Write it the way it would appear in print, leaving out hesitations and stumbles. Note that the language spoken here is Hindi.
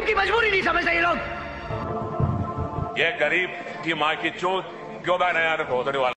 की मजबूरी नहीं समझते ये लोग। ये गरीब की माँ की चोट क्यों बैठा यार वाला